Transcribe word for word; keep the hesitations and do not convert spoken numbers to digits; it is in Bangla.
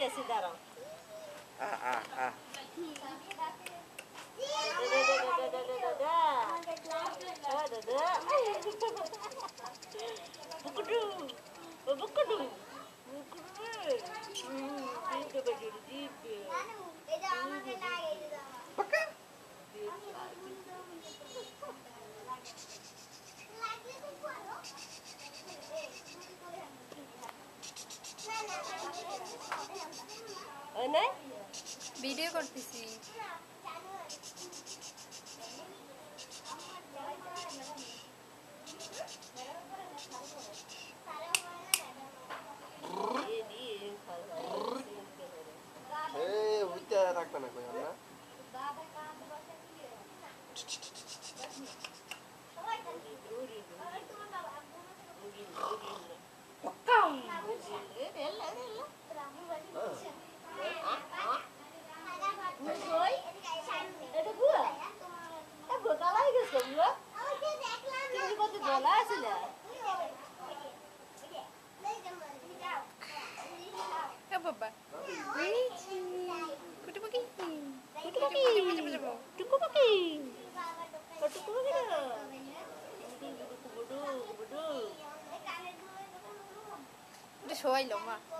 আইতাছি দাঁড়াও আ আ আ বুকুডু বুকুডু ভিডিও করতেছি এই উইটা রাখবে না কই না বাবা কুটু পাখি টুকু পাখি টুকু পাখি টুকু পাখি না বুডু বুডু এটা শোয়াইলো মা